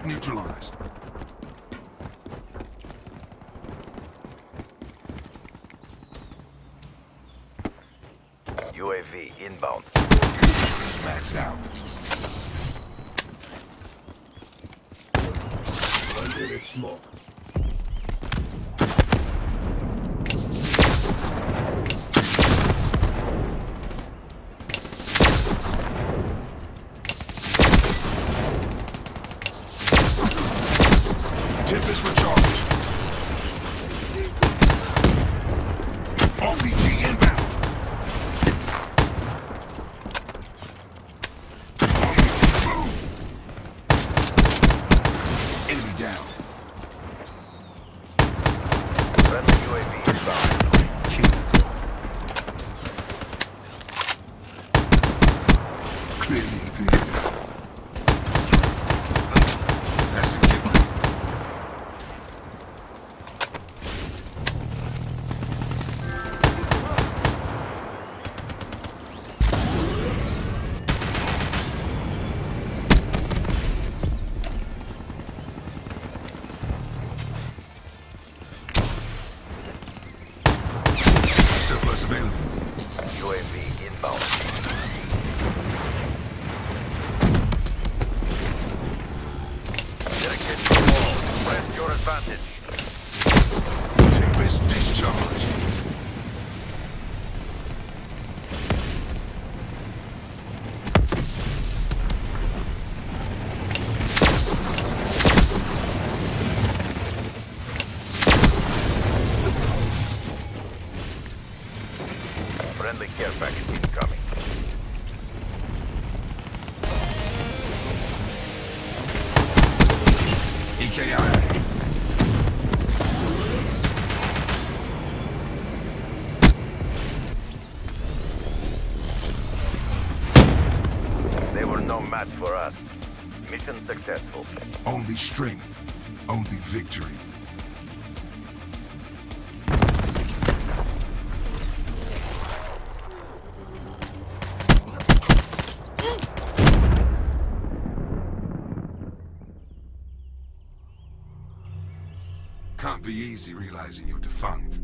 Threat neutralized. UAV inbound. Maxed out. Unlimited smoke. Tip is recharged. RPG inbound. RPG boom. Enemy down. Friendly UAV inbound. Kill. Clearly visible. That's a given. Surplus available. UAV inbound. Dedicated to the wall. Press your advantage. Tempest discharge. Friendly care package incoming. EKIA. They were no match for us. Mission successful. Only strength. Only victory. Can't be easy realizing you're defunct.